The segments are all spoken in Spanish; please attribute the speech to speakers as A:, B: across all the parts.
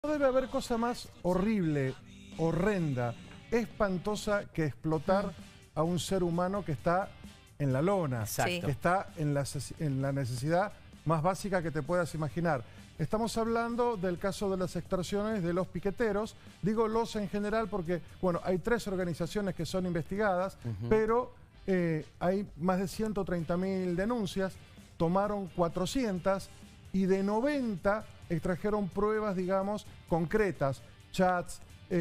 A: No debe haber cosa más horrible, horrenda, espantosa que explotar a un ser humano que está en la lona,
B: Exacto.
A: que está en la necesidad más básica que te puedas imaginar. Estamos hablando del caso de las extorsiones de los piqueteros. Digo los en general porque, bueno, hay 3 organizaciones que son investigadas, pero hay más de 130.000 denuncias, tomaron 400 y de 90 extrajeron pruebas, digamos, concretas, chats,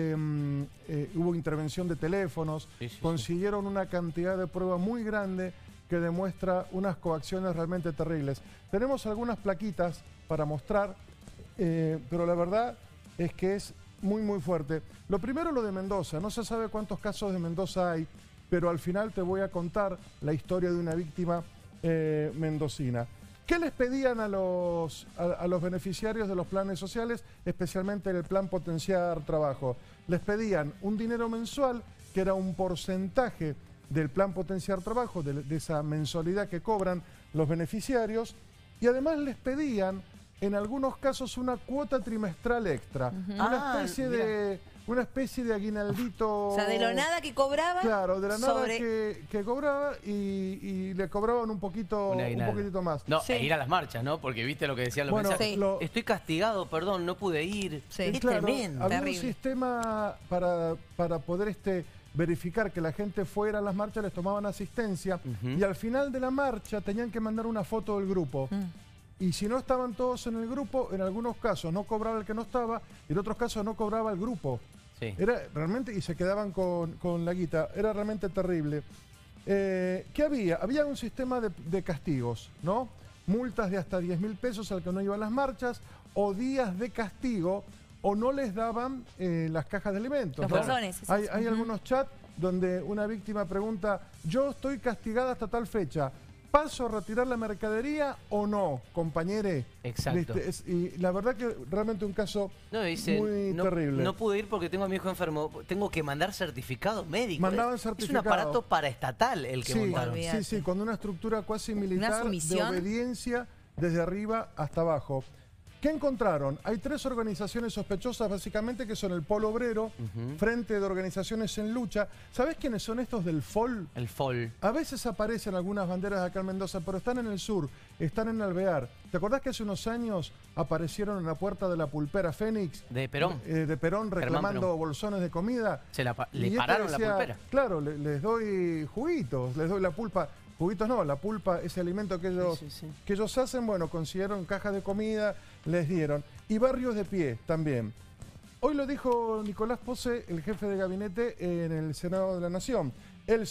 A: hubo intervención de teléfonos, consiguieron una cantidad de pruebas muy grande que demuestra unas coacciones realmente terribles. Tenemos algunas plaquitas para mostrar, pero la verdad es que es muy, muy fuerte. Lo primero, lo de Mendoza. No se sabe cuántos casos de Mendoza hay, pero al final te voy a contar la historia de una víctima mendocina. ¿Qué les pedían a los beneficiarios de los planes sociales, especialmente el plan Potenciar Trabajo? Les pedían un dinero mensual, que era un porcentaje del plan Potenciar Trabajo, de esa mensualidad que cobran los beneficiarios, y además les pedían, en algunos casos, una cuota trimestral extra, una especie de aguinaldito.
B: O sea, de lo nada que cobraba.
A: Claro, de la nada que cobraba y le cobraban un poquitito más.
C: No, e ir a las marchas, ¿no? Porque viste lo que decían los mensajes. Estoy castigado, perdón, no pude ir. Es
A: claro,
C: tremendo.
A: Había un sistema para poder verificar que la gente fuera a las marchas, les tomaban asistencia y al final de la marcha tenían que mandar una foto del grupo. Y si no estaban todos en el grupo, en algunos casos no cobraba el que no estaba y en otros casos no cobraba el grupo. Era realmente, y se quedaban con la guita. Era realmente terrible. ¿Qué había? Había un sistema de castigos, ¿no? Multas de hasta 10.000 pesos al que no iba a las marchas, o días de castigo, o no les daban las cajas de alimentos.
B: Los bolsones.
A: Hay algunos chats donde una víctima pregunta: yo estoy castigada hasta tal fecha, ¿paso a retirar la mercadería o no, compañere?
C: Exacto.
A: Y la verdad que realmente un caso muy terrible.
C: No pude ir porque tengo a mi hijo enfermo. Tengo que mandar certificado médico.
A: Mandaban certificado.
C: Es un aparato paraestatal el que montaron.
A: Sí, con una estructura cuasi militar de obediencia desde arriba hasta abajo. ¿Qué encontraron? Hay 3 organizaciones sospechosas básicamente que son el Polo Obrero, Frente de Organizaciones en Lucha. ¿Sabés quiénes son estos del FOL?
C: El FOL.
A: A veces aparecen algunas banderas de acá en Mendoza, pero están en el sur, están en Alvear. ¿Te acordás que hace unos años aparecieron en la puerta de la pulpera Fénix?
C: De Perón.
A: De Perón reclamando bolsones de comida.
C: Le pararon la pulpera.
A: Claro, les doy juguitos, les doy la pulpa. Juguitos no, la pulpa, ese alimento que ellos hacen, bueno, consiguieron cajas de comida, les dieron. Y barrios de pie también. Hoy lo dijo Nicolás Pose, el jefe de gabinete en el Senado de la Nación. El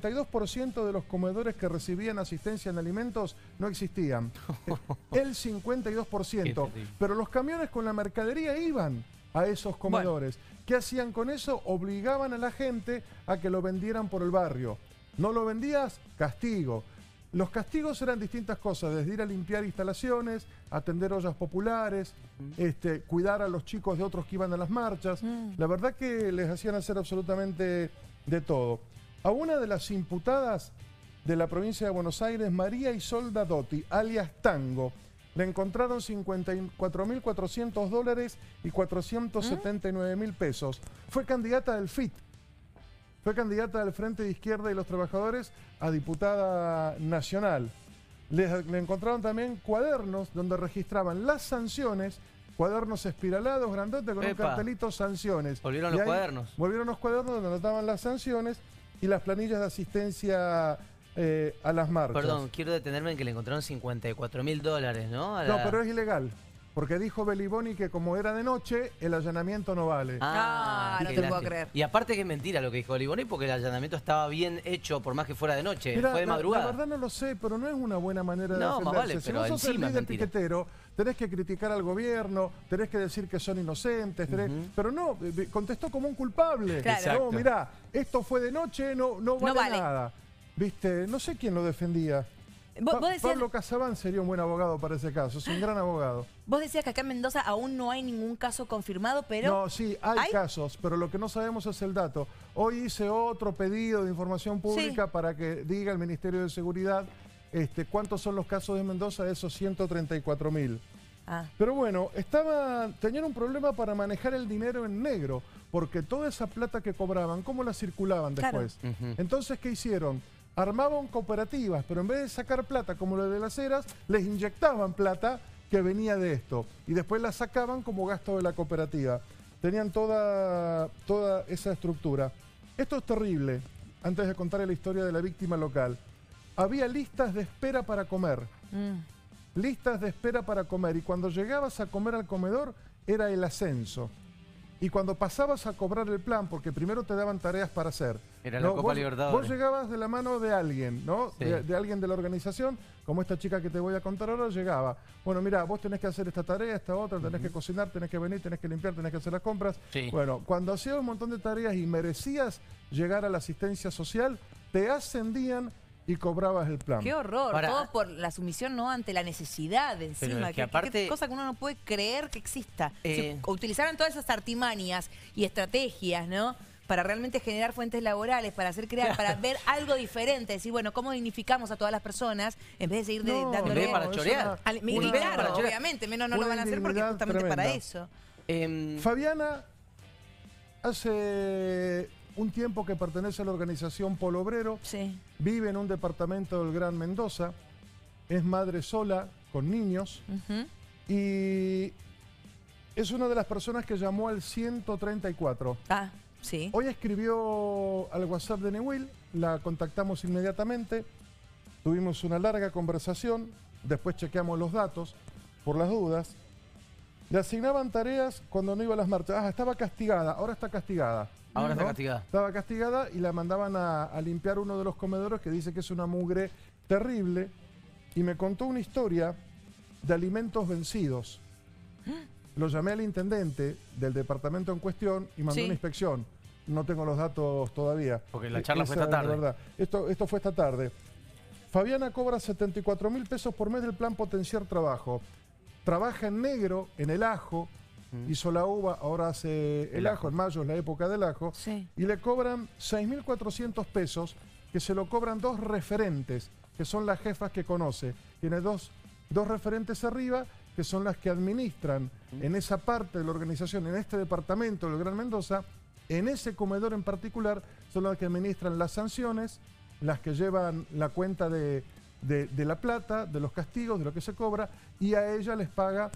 A: 52% de los comedores que recibían asistencia en alimentos no existían. El 52%. Pero los camiones con la mercadería iban a esos comedores. ¿Qué hacían con eso? Obligaban a la gente a que lo vendieran por el barrio. ¿No lo vendías? Castigo. Los castigos eran distintas cosas, desde ir a limpiar instalaciones, atender ollas populares, cuidar a los chicos de otros que iban a las marchas. La verdad que les hacían hacer absolutamente de todo. A una de las imputadas de la provincia de Buenos Aires, María Isolda Dotti, alias Tango, le encontraron 54.400 dólares y 479.000 pesos. Fue candidata del FIT. Fue candidata del Frente de Izquierda y los Trabajadores a diputada nacional. Le encontraron también cuadernos donde registraban las sanciones, cuadernos espiralados, grandotes, con un cartelito sanciones.
C: Volvieron los cuadernos.
A: Volvieron los cuadernos donde anotaban las sanciones y las planillas de asistencia a las marchas.
C: Perdón, quiero detenerme en que le encontraron 54.000 dólares, ¿no?
A: No, pero es ilegal. Porque dijo Beliboni que como era de noche, el allanamiento no vale.
B: No te puedo creer.
C: Y aparte que es mentira lo que dijo Beliboni, porque el allanamiento estaba bien hecho por más que fuera de noche.
A: Mirá,
C: fue de madrugada.
A: La verdad no lo sé, pero no es una buena manera de defenderse.
C: Más vale,
A: si vos sos el líder piquetero, tenés que criticar al gobierno, tenés que decir que son inocentes, pero no, contestó como un culpable.
B: Claro.
A: No, mirá, esto fue de noche, no vale nada. ¿Viste? No sé quién lo defendía. Pablo Casabán sería un buen abogado para ese caso, es un gran abogado.
B: Vos decías que acá en Mendoza aún no hay ningún caso confirmado, pero...
A: No, sí, hay casos, pero lo que no sabemos es el dato. Hoy hice otro pedido de información pública para que diga el Ministerio de Seguridad cuántos son los casos de Mendoza de esos 134.000. Pero bueno, tenían un problema para manejar el dinero en negro, porque toda esa plata que cobraban, ¿cómo la circulaban después? Entonces, ¿qué hicieron? Armaban cooperativas, pero en vez de sacar plata como lo de las eras, les inyectaban plata que venía de esto. Y después la sacaban como gasto de la cooperativa. Tenían toda esa estructura. Esto es terrible. Antes de contar la historia de la víctima local, había listas de espera para comer. Listas de espera para comer. Y cuando llegabas a comer al comedor, era el ascenso. Y cuando pasabas a cobrar el plan, porque primero te daban tareas para hacer.
C: Era la Copa Libertadores.
A: Vos llegabas de la mano de alguien, ¿no? Sí. De alguien de la organización, como esta chica que te voy a contar ahora, llegaba. Bueno, mira, vos tenés que hacer esta tarea, esta otra, tenés que cocinar, tenés que venir, tenés que limpiar, tenés que hacer las compras. Sí. Bueno, cuando hacías un montón de tareas y merecías llegar a la asistencia social, te ascendían y cobrabas el plan.
B: ¡Qué horror! Todo por la sumisión, ¿no? Ante la necesidad encima. Qué cosa que uno no puede creer que exista. Si utilizaran todas esas artimañas y estrategias, ¿no? Para realmente generar fuentes laborales, para para ver algo diferente. Decir, bueno, ¿cómo dignificamos a todas las personas? En vez de seguir dándole...
C: para chorear.
B: Claro, obviamente. Menos no lo van a hacer porque es justamente para eso.
A: Fabiana hace un tiempo que pertenece a la organización Polo Obrero, vive en un departamento del Gran Mendoza, es madre sola, con niños, y es una de las personas que llamó al 134.
B: Sí.
A: Hoy escribió al WhatsApp de Newil, la contactamos inmediatamente, tuvimos una larga conversación, después chequeamos los datos, por las dudas. Le asignaban tareas cuando no iba a las marchas. Estaba castigada, ahora está castigada.
C: Ahora está castigada.
A: Estaba castigada y la mandaban a limpiar uno de los comedores que dice que es una mugre terrible. Y me contó una historia de alimentos vencidos. Lo llamé al intendente del departamento en cuestión y mandó una inspección. No tengo los datos todavía.
C: Porque la charla fue esta tarde.
A: Verdad. Esto fue esta tarde. Fabiana cobra 74.000 pesos por mes del plan Potenciar Trabajo. Trabaja en negro, en el ajo. Hizo la uva, ahora hace el ajo, en mayo es la época del ajo, y le cobran 6.400 pesos, que se lo cobran dos referentes, que son las jefas que conoce. Tiene dos referentes arriba, que son las que administran en esa parte de la organización, en este departamento del Gran Mendoza, en ese comedor en particular, son las que administran las sanciones, las que llevan la cuenta de la plata, de los castigos, de lo que se cobra, y a ella les paga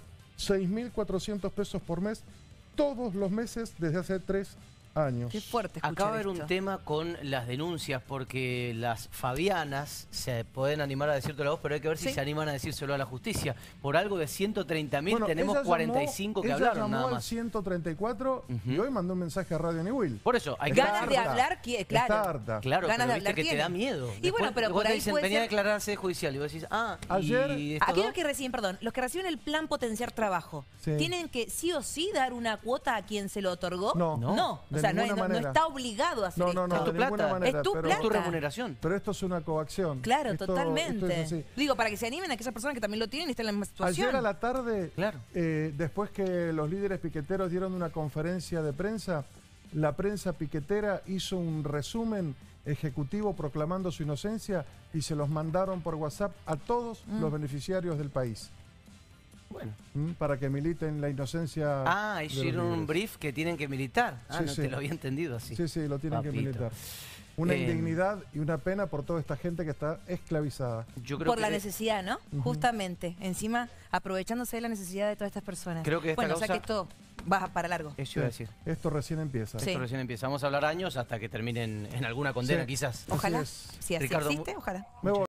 A: 6.400 pesos por mes, todos los meses desde hace 3 años.
B: Qué fuerte.
C: Acaba de haber un tema con las denuncias, porque las Fabianas se pueden animar a decírtelo a vos, pero hay que ver si se animan a decírselo a la justicia. Por algo de 130.000 tenemos 45 que hablaron nada más.
A: Ella llamó al 134 y hoy mandó un mensaje a Radio Newil.
C: Por eso, hay
B: ganas de hablar, claro.
A: Está harta.
C: Claro,
B: ganas
C: pero
B: de hablar
C: viste que te da miedo.
B: Y bueno, pero por ahí
C: dicen, venía a declararse judicial y vos decís,
A: ayer,
B: aquellos que reciben, los que reciben el plan Potenciar Trabajo, ¿tienen que sí o sí dar una cuota a quien se lo otorgó?
A: No.
B: O sea, no está obligado a hacer esto.
C: Es tu plata.
B: Es tu plata.
C: Es tu remuneración.
A: Pero esto es una coacción.
B: Claro, totalmente. Digo, para que se animen a aquellas personas que también lo tienen y están en la misma situación.
A: Ayer a la tarde, después que los líderes piqueteros dieron una conferencia de prensa, la prensa piquetera hizo un resumen ejecutivo proclamando su inocencia y se los mandaron por WhatsApp a todos los beneficiarios del país.
C: Bueno.
A: Para que militen la inocencia.
C: Hicieron un brief que tienen que militar. No te lo había entendido así.
A: Sí, lo tienen que militar. Una indignidad y una pena por toda esta gente que está esclavizada.
B: Yo creo por la necesidad, ¿no? Justamente. Encima, aprovechándose de la necesidad de todas estas personas.
C: Creo que esta causa...
B: o sea que esto va para largo.
C: Eso iba a decir.
A: Esto recién empieza.
C: Esto recién empieza. Vamos a hablar años hasta que terminen en alguna condena, quizás.
B: Ojalá. Si así
C: Ricardo,
B: existe, ojalá.